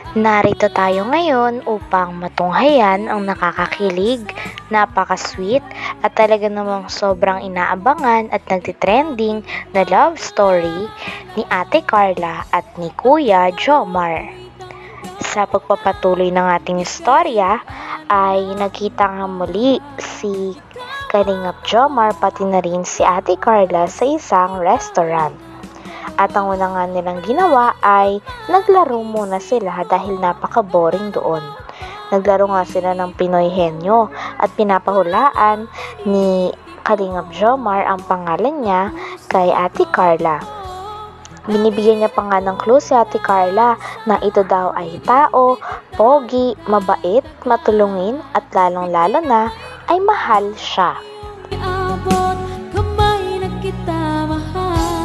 Narito tayo ngayon upang matunghayan ang nakakakilig, napaka-sweet at talaga namang sobrang inaabangan at nagtitrending na love story ni Ate Carla at ni Kuya Jomar. Sa pagpapatuloy ng ating istorya ay nagkita nga muli si Kalingap Jomar pati na rin si Ate Carla sa isang restaurant. At ang una nga nilang ginawa ay naglaro muna sila dahil napaka-boring doon. Naglaro nga sila ng Pinoy Henyo at pinapahulaan ni Kalingap Jomar ang pangalan niya kay Ate Carla. Binibigyan niya pa nga ng clue si Ate Carla na ito daw ay tao, pogi, mabait, matulungin at lalong-lalo na ay mahal siya. Abot kamay na kita mahal.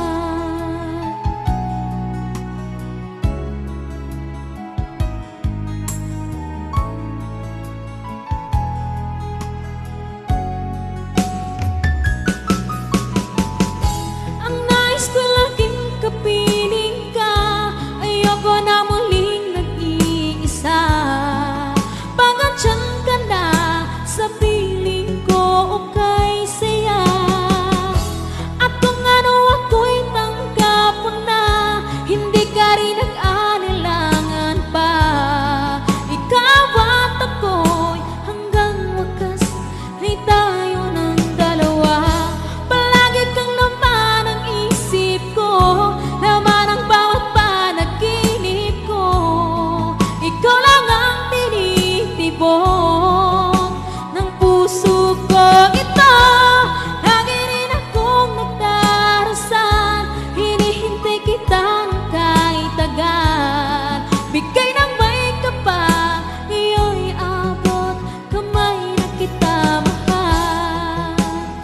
Ang nais ko laging kapiling ka, ayoko na muling nag-iisa. Pangantyan ka na sa piling ko o kay saya. At kung ano ako'y tanggap mo na, hindi ka rin nag-anilangan pa. Ikaw at ako'y hanggang wakas ay tayo ng dalawa. Palagi kang laman ang isip ko, laman ang bawat panaginip ko. Ikaw lang ang tinitibok ng puso ko. Ito, lagi rin akong nagdarasal, hinihintay kita ng kahit tagal. Bigay ng may kapal, iyo'y abot kamay na kita mahal.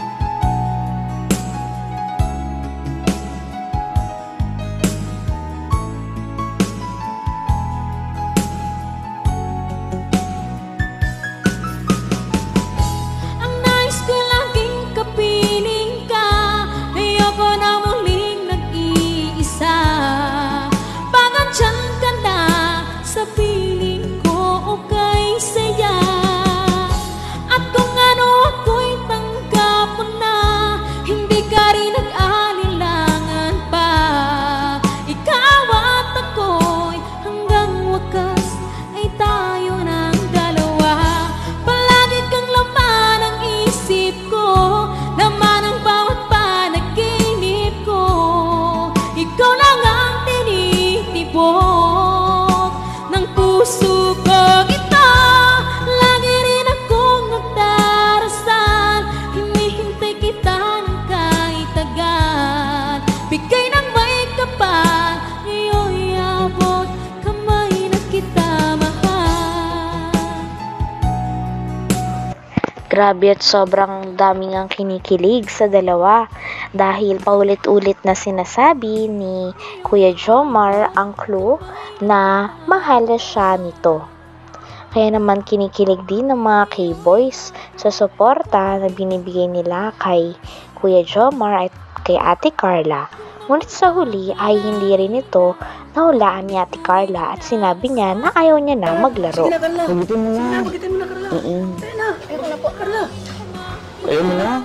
Ang nais ko laging kapiling ka, ayoko na muling nag-iisa. Pangantyan ka na sa piling ko o kay saya. At kung ano ako'y tanggap mo na, hindi ka rin nag-alilangan pa. Ikaw at ako'y hanggang wakas ay tayo ng dalawa. Palagi kang laman ang isip ko, laman ang bawat panaginip ko. Ikaw lang ang tinitibok ng puso ko. Ito, lagi rin akong nagdarasal, hinihintay kita ng kahit tagal. Bigay ng may kapal, iyo'y abot kamay na kita mahal. Grabe at sobrang daming ang kinikilig sa dalawa dahil paulit-ulit na sinasabi ni Kuya Jomar ang clue na mahal siya nito. Kaya naman kinikilig din ng mga K-boys sa suporta na binibigay nila kay Kuya Jomar at kay Ate Carla. Ngunit sa huli ay hindi rin ito nahulaan ni Ate Carla at sinabi niya na ayaw niya na maglaro. Pagitin mo na. Pagitin mo na, Carla. Ayun na. Ayun na po, Carla. Ayaw mo na.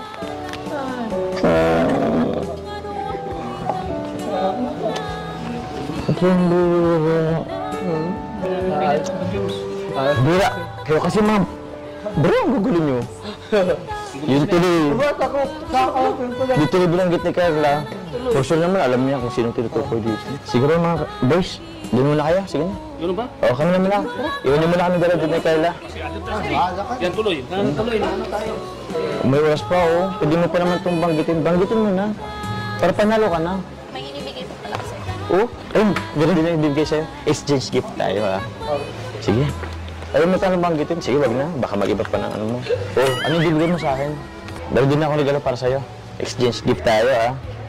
Bira, kayo kasi ma'am. Bro, ang gugulo nyo. Yun tuloy. Dito tuloy binanggit ni Carla. For sure naman, alam niya kung sinong tinutukoy dito. Siguro mga boys, doon muna kayo. Sige na. Yun ba? Oo, kami na muna. Iwan niyo muna kami dala dito ni Carla. Yan tuloy. Tuloy na. Ano tayo? May oras pa, oh. Pwede mo pa naman itong banggitin. Banggitin mo na. Para panalo ka na. May inibigay pa pala kasi. Oh, ayun. Ganun din ang ibibigay sa'yo. Exchange gift tayo, ha. Sige. Ayaw mo tayo banggitin. Sige, wag na. Baka mag-iba pa ng ano mo. Oh, anong bibigay mo sa akin? Dahil din ako regalo para sa'yo. Exchange gift tayo, ha.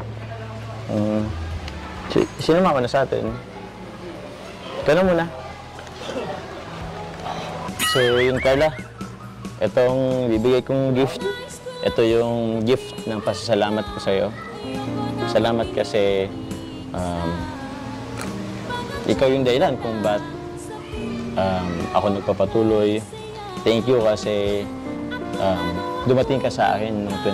Sino mama na sa atin? Ikaw na muna. So, yun, Carla. Itong bibigay kong gift. Ito yung gift ng pasasalamat ko sa'yo. Salamat kasi ikaw yung dahilan kung ba't ako nagpapatuloy. Thank you kasi dumating ka sa akin noong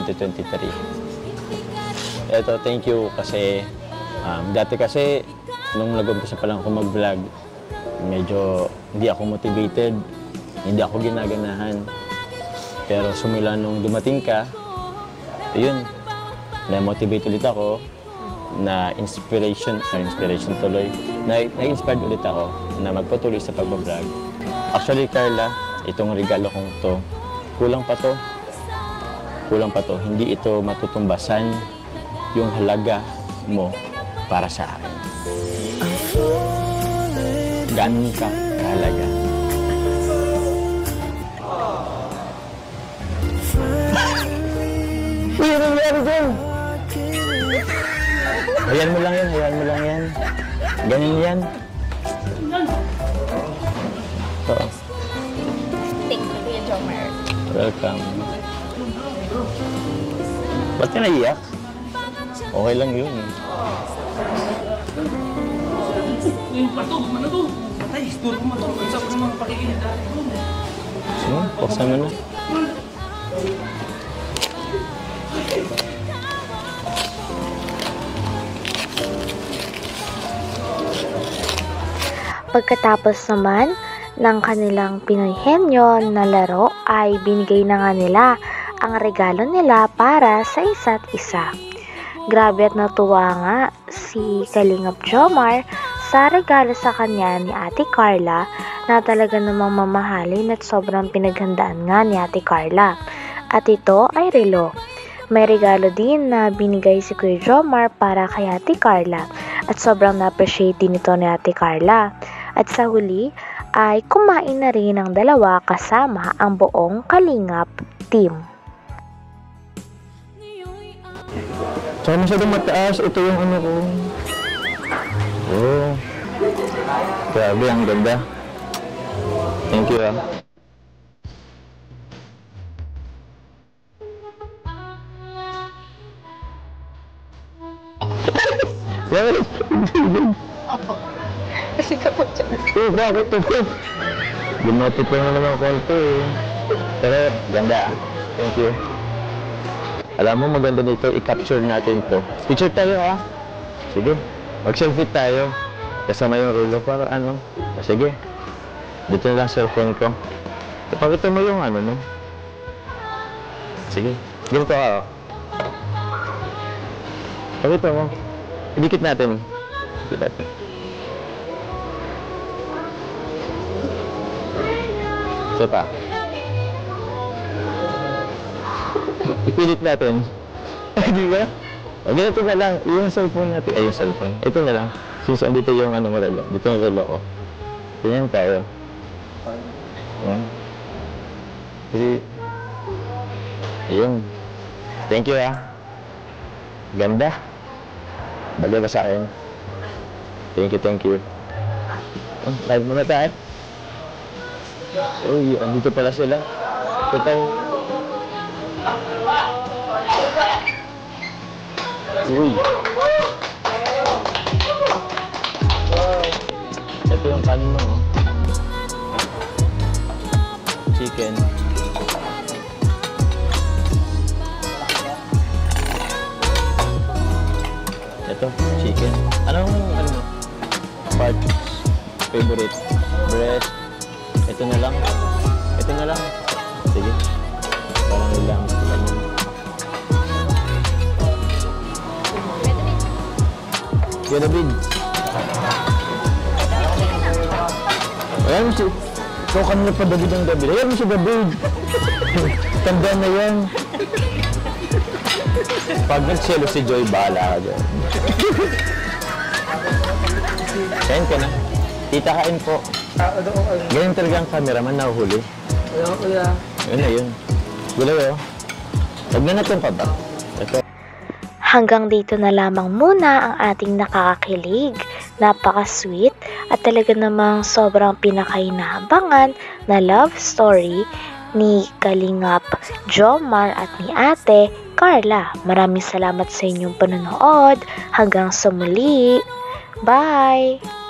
2023. Ito, thank you kasi dati kasi nung nag-umpisa pa lang ako mag-vlog, medyo hindi ako motivated, hindi ako ginaganahan. Pero sumula nung dumating ka, yun, na-motivate ulit ako, na-inspiration tuloy, na-inspired ulit ako na magpatuloy sa pag-vlog. Actually, Carla, itong regalo kong to, kulang pa to, hindi ito matutumbasan yung halaga mo para sa akin. Ganun ka kahalaga. Uy, ano nangyari dyan? Hayaan mo lang yan. Ganyan yan. Oo. Thank you, Kuya Jomar. Welcome. Ba't ka naiyak? Okay lang yun eh. Yung pato, ano to? Patay, store mo to. Isa ko naman pakikinig dati. Sige, buksan mo na. Pagkatapos naman ng kanilang Pinoy Henyo na laro ay binigay na nga nila ang regalo nila para sa isa't isa. Grabe at natuwa nga si Kalingap Jomar sa regalo sa kanya ni Ate Carla na talaga namang mamahalin at sobrang pinaghandaan nga ni Ate Carla. At ito ay relo. May regalo din na binigay si Kuya Jomar para kay Ate Carla at sobrang na-appreciate din ito ni Ate Carla. At sa huli ay kumain na rin ang dalawa kasama ang buong Kalingap team. Tsaka masyadong mataas. Ito yung ano ko. Oh. Grabe, ang ganda. Thank you ah. Kasi ka po dyan. Bakit ito? Ginote pa naman ako ito eh. Pero ganda. Thank you. Alam mo, maganda nito, i-capture natin to. Picture tayo ha? Sige, mag-selfie tayo. Kasama yung relo para ano. Sige, dito na lang cellphone ko. Pakita mo yung ano, no? Sige, ganito ka oh. Pakita mo. Idikit natin. Idikit natin. Ito pa. Ipilit natin. Di ba? O, ganito na lang. Yung cellphone natin. Ay, yung cellphone. Ito na lang. Since andito yung ano, relo. Dito yung relo ko. Ganyan tayo. Ayan. Kasi, ayun. Thank you ah. Ganda. Bagay ba sa akin? Thank you. Oh, live muna tayo. Uy, andito pala sila. Ito tayo. Uy. Wow. Ito yung kanin mo. Chicken. Ito, chicken. Anong ano? Part favorite? Breast. Ito na lang. Sige. Parang ilang. Kuya David. Ayan mo si... So, kanina pa David ang David. Ayan mo si David. Tanda na yan. Pag nagselo si Joy, bahala ka dyan. Kain ka na. Tita, kain po. Ganyan talaga ang cameraman, nahuhuli. Ayaw, kuya. Yun na yun. Gulaw yun. Huwag na natin pa ba? Ito. Hanggang dito na lamang muna ang ating nakakakilig, napaka-sweet at talaga namang sobrang pinakainahabangan na love story ni Kalingap Jomar at ni Ate Carla. Maraming salamat sa inyong panonood. Hanggang sa muli. Bye!